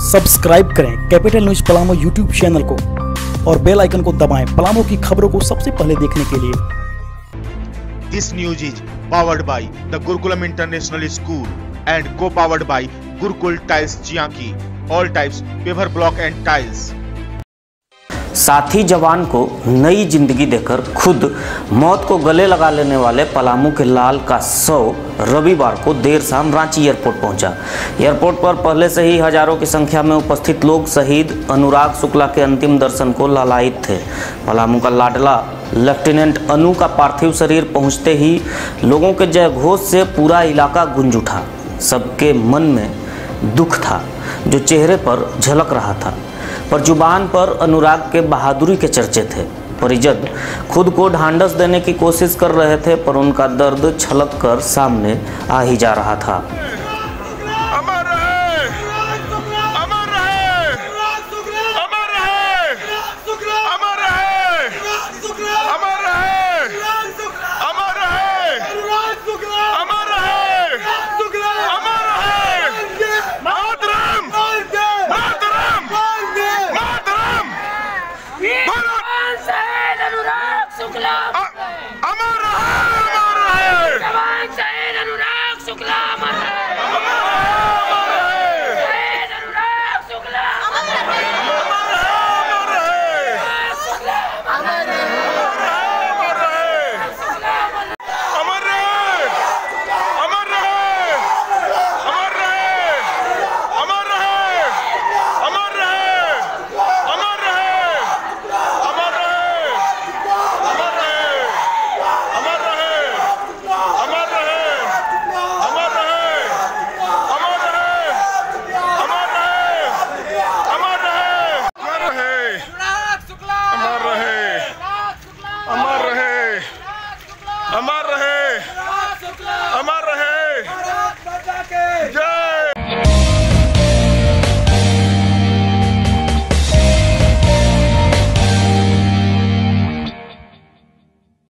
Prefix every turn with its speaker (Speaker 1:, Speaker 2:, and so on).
Speaker 1: Subscribe करें capital news Palamu YouTube channel को और बेल आइकन को दबाएं पलामू की खबरों को सबसे पहले देखने के लिए।
Speaker 2: This news is powered by the Gurukulam international school and co powered by Gurukul tiles जियांकी, all types paver block and tiles.
Speaker 3: साथी जवान को नई जिंदगी देकर खुद मौत को गले लगा लेने वाले पलामू के लाल का शव रविवार को देर शाम रांची एयरपोर्ट पहुंचा। एयरपोर्ट पर पहले से ही हजारों की संख्या में उपस्थित लोग शहीद अनुराग शुक्ला के अंतिम दर्शन को लालायित थे। पलामू का लाडला लेफ्टिनेंट अनु का पार्थिव शरीर पहुंचते ही लोगों के जय घोष से पूरा इलाका गूंज उठा। सबके मन में दुख था जो चेहरे पर झलक रहा था, पर जुबान पर अनुराग के बहादुरी के चर्चे थे। परिजन खुद को ढांढस देने की कोशिश कर रहे थे, पर उनका दर्द छलक कर सामने आ ही जा रहा था।